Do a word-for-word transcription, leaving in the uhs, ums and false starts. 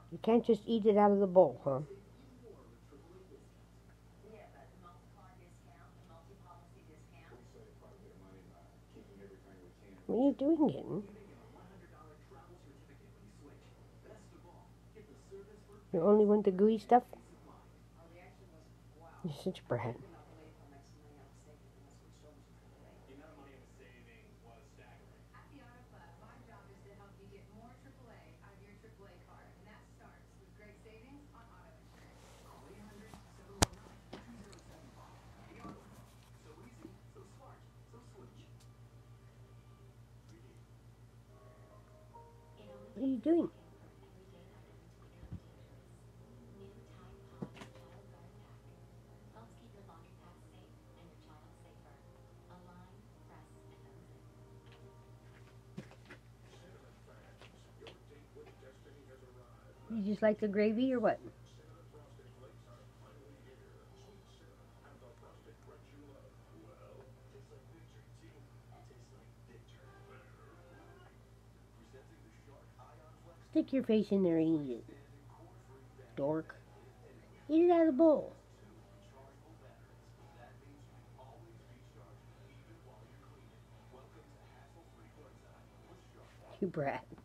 You can't just eat it out of the bowl, huh? What are you doing, Kitten? You only want the gooey stuff? You're such a brat. What are you doing? You just like the gravy or what? Stick your face in there and eat it. Dork. Eat it out of the bowl. You brat.